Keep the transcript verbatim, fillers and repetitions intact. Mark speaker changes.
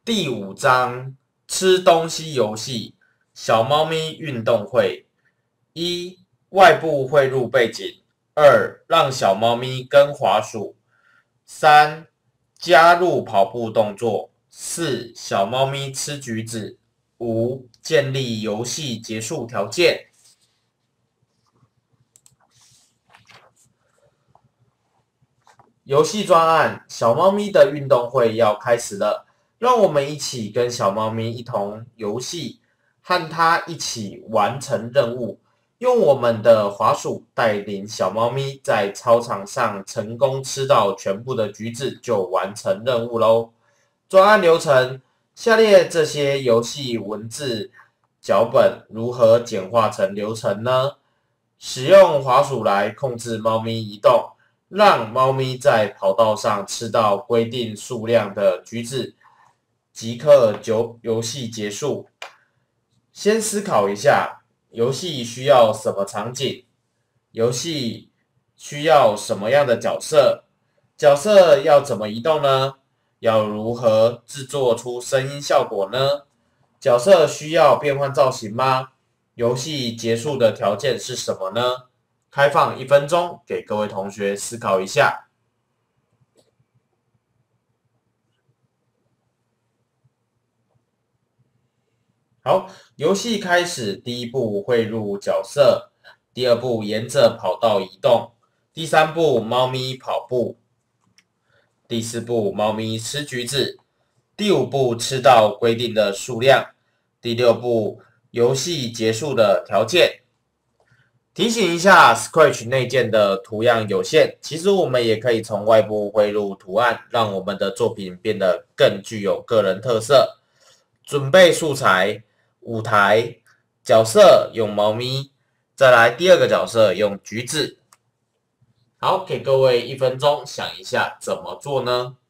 Speaker 1: 第五章吃东西游戏小猫咪运动会。一、外部汇入背景。二、让小猫咪跟滑鼠。三、加入跑步动作。四、小猫咪吃橘子。五、建立游戏结束条件。游戏专案：小猫咪的运动会要开始了，让我们一起跟小猫咪一同游戏，和它一起完成任务。用我们的滑鼠带领小猫咪在操场上成功吃到全部的橘子，就完成任务喽。专案流程：下列这些游戏文字脚本如何简化成流程呢？使用滑鼠来控制猫咪移动，让猫咪在跑道上吃到规定数量的橘子，即刻就游戏结束。先思考一下，游戏需要什么场景？游戏需要什么样的角色？角色要怎么移动呢？要如何制作出声音效果呢？角色需要变换造型吗？游戏结束的条件是什么呢？开放一分钟，给各位同学思考一下。好，游戏开始，第一步汇入角色，第二步沿着跑道移动，第三步猫咪跑步，第四步猫咪吃橘子，第五步吃到规定的数量，第六步游戏结束的条件。提醒一下 ，Scratch 内建的图样有限，其实我们也可以从外部汇入图案，让我们的作品变得更具有个人特色。准备素材：舞台，角色用猫咪，再来第二个角色用橘子。好，给各位一分钟想一下怎么做呢？